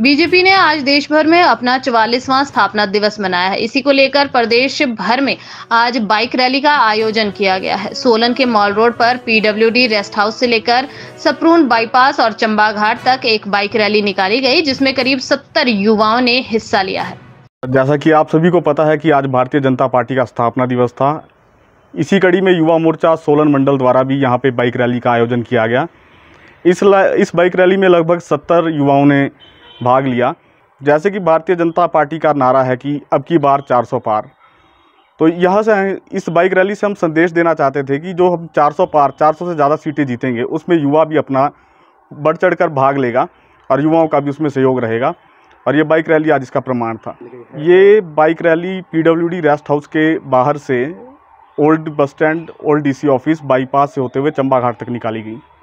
BJP ने आज देश भर में अपना 44वां स्थापना दिवस मनाया है। इसी को लेकर प्रदेश भर में आज बाइक रैली का आयोजन किया गया है। सोलन के मॉल रोड पर पीडब्ल्यूडी रेस्ट हाउस से लेकर सप्रून बाईपास और चंबा घाट तक एक बाइक रैली निकाली गई, जिसमें करीब 70 युवाओं ने हिस्सा लिया है। जैसा कि आप सभी को पता है कि आज भारतीय जनता पार्टी का स्थापना दिवस था। इसी कड़ी में युवा मोर्चा सोलन मंडल द्वारा भी यहाँ पे बाइक रैली का आयोजन किया गया। इस बाइक रैली में लगभग 70 युवाओं ने भाग लिया। जैसे कि भारतीय जनता पार्टी का नारा है कि अब की बार 400 पार, तो यहाँ से इस बाइक रैली से हम संदेश देना चाहते थे कि जो हम 400 पार 400 से ज़्यादा सीटें जीतेंगे, उसमें युवा भी अपना बढ़ चढ़कर भाग लेगा और युवाओं का भी उसमें सहयोग रहेगा। और ये बाइक रैली आज इसका प्रमाण था। ये bike rally PWD rest house के बाहर से old bus stand, old DC office bypass से होते हुए चंबा घाट तक निकाली गई।